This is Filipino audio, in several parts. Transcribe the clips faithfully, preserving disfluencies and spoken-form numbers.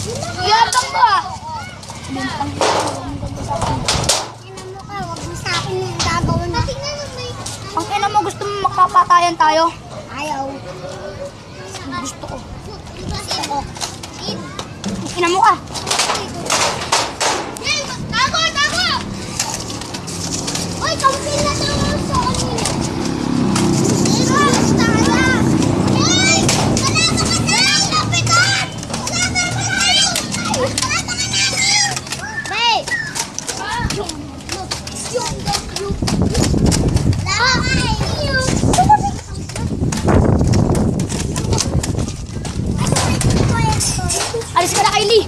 Yabang mo ah. Bintang ko. Tingnan mo ka, huwag mo sa akin yung gagawin na. Tingnan mo may... Ang ina mo, gusto mo magkapatayan tayo? Ayaw. Gusto ko. Gusto ko. Ang ina mo ka. Hey, tago, tago! Uy, kaunti na tayo sa kanina. Hey! Wala ka ka na! Lapitan! Wala ka ka na! Wala ka ka na! Hey! Yung, yung, yung, Alis ka na, Kylie.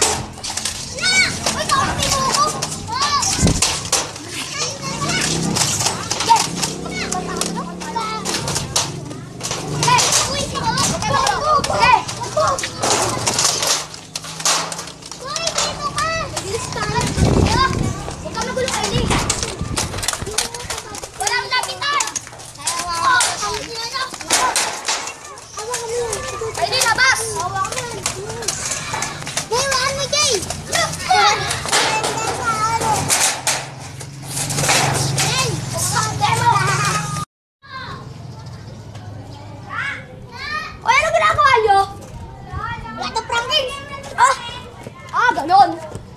Kylie, labas! O, ano ginagawa niyo? Water pranking! Ah! Ah, ganon.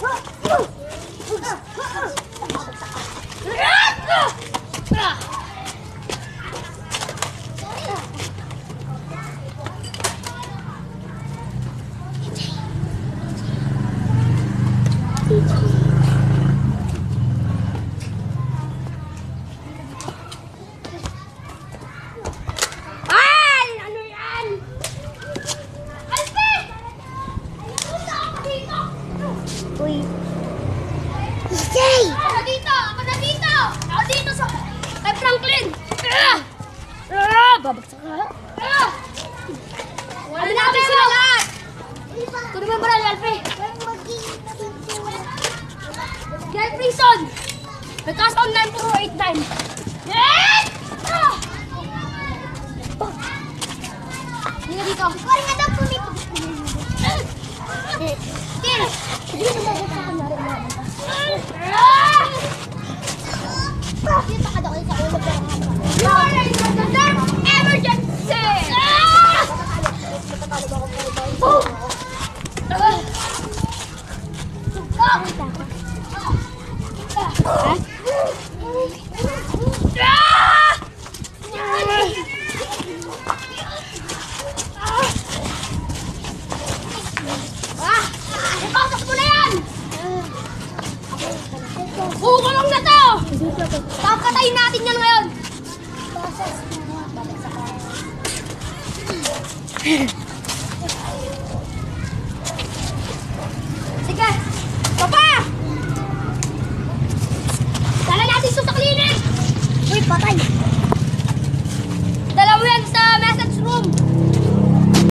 Ay! Ano yan? Alfred! Punta ako dito! Uy. Jay! Ako na dito! Ako na dito! Ako dito sa... Kay Franklin! Ah! Ah! Babagsak ka. Ah! Ano natin sila lahat? Kunin mo yung baril, Alfie. Get prison! May cast on nine four eight nine. Eh! Ah! Hindi na dito. Wala nga daw po dito. Kill! Hindi na magot sa kanyari na. Ah! Dito ka daw sa ulo pero You are in an emergency! Ah! Oh! Ah! Ipasok mo na yan! Kukulong na to! Papatayin natin yan ngayon! Sige! Papa! Dala natin ito sa klinik! Uy, patay!